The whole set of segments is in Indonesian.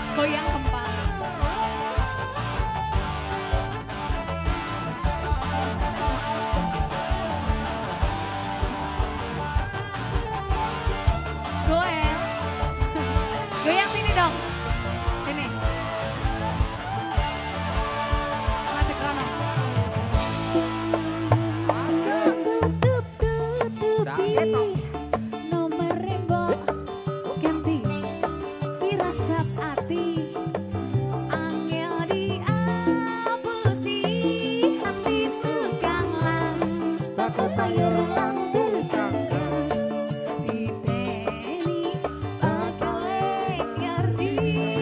Goyang kempal. Goel. Goyang sini dong. Sini. Mati krono. Nomor rembok ganti firasat ati angel diapusi hati tukang las bakal sayur lang tukang gas dipeni bakal ngerti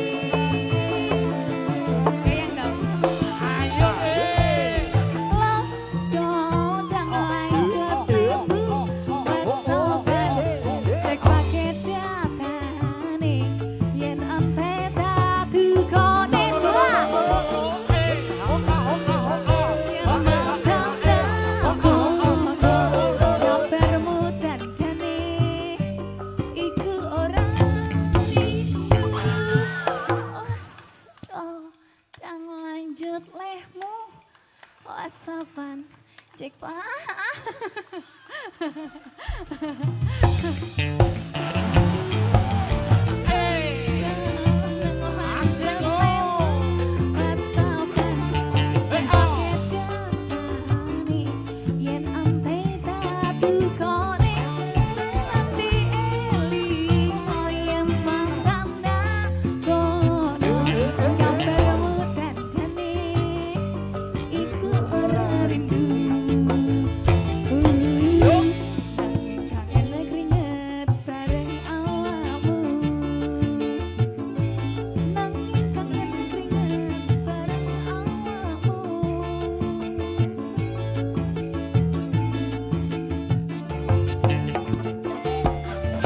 Goyang dong. Ayo los dodang lanjut cek pakai datane yen ante dadu kone suara yen aku kabarmu dandane iku ora rindu dang lanjut lehmu whatsappan cek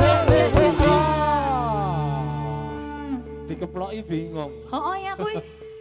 dikeploki bingung. Oh ya kuy.